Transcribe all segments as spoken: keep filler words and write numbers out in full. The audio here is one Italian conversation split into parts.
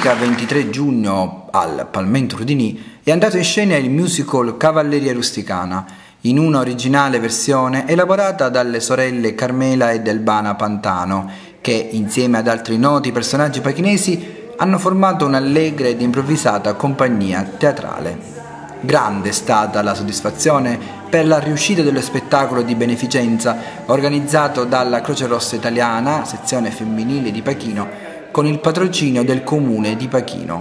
Domenica ventitré giugno al Palmento Rudinì è andato in scena il musical Cavalleria Rusticana, in una originale versione elaborata dalle sorelle Carmela ed Elbana Pantano, che insieme ad altri noti personaggi pachinesi hanno formato un'allegra ed improvvisata compagnia teatrale. Grande è stata la soddisfazione per la riuscita dello spettacolo di beneficenza organizzato dalla Croce Rossa Italiana, sezione femminile di Pachino, con il patrocinio del comune di Pachino.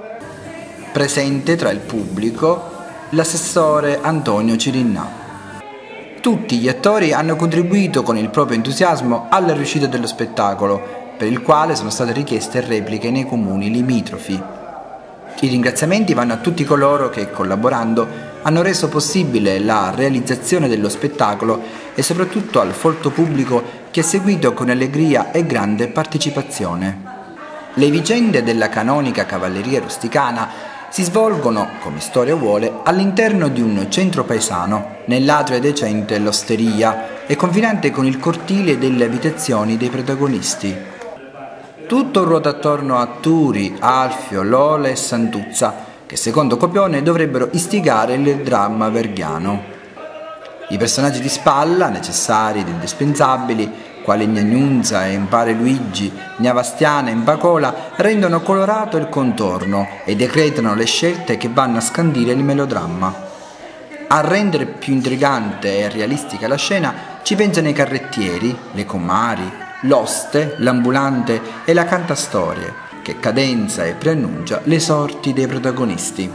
Presente tra il pubblico l'assessore Antonio Cirinnà. Tutti gli attori hanno contribuito con il proprio entusiasmo alla riuscita dello spettacolo, per il quale sono state richieste repliche nei comuni limitrofi. I ringraziamenti vanno a tutti coloro che, collaborando, hanno reso possibile la realizzazione dello spettacolo e soprattutto al folto pubblico che ha seguito con allegria e grande partecipazione. Le vicende della canonica Cavalleria Rusticana si svolgono, come storia vuole, all'interno di un centro paesano, nell'atrio adiacente l'osteria e confinante con il cortile delle abitazioni dei protagonisti. Tutto ruota attorno a Turi, Alfio, Lola e Santuzza, che secondo copione dovrebbero istigare il dramma verghiano. I personaggi di spalla, necessari ed indispensabili, quali Gnanunza e Impare Luigi, Gnavastiana e Mbacola, rendono colorato il contorno e decretano le scelte che vanno a scandire il melodramma. A rendere più intrigante e realistica la scena ci pensano i carrettieri, le comari, l'oste, l'ambulante e la cantastorie, che cadenza e preannuncia le sorti dei protagonisti.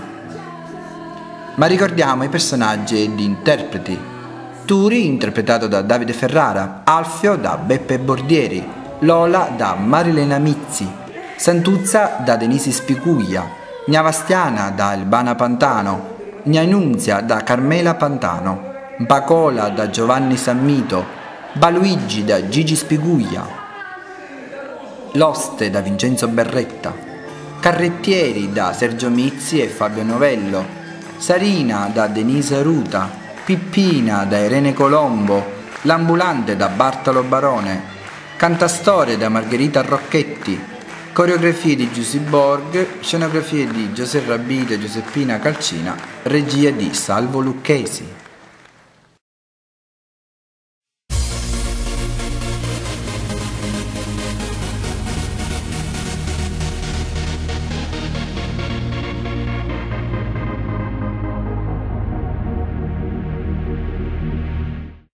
Ma ricordiamo i personaggi ed interpreti. Turi, interpretato da Davide Ferrara, Alfio da Beppe Bordieri, Lola da Marilena Mizzi, Santuzza da Denisi Spicuglia, Gnavastiana da Elbana Pantano, Gnanunzia da Carmela Pantano, Bacola da Giovanni Sammito, Baluigi da Gigi Spiguglia, L'Oste da Vincenzo Berretta, Carrettieri da Sergio Mizzi e Fabio Novello, Sarina da Denise Ruta, Pippina da Irene Colombo, L'Ambulante da Bartolo Barone, Cantastorie da Margherita Rocchetti, coreografie di Giusy Borg, scenografie di Giuseppe Rabito e Giuseppina Calcina, regia di Salvo Lucchesi.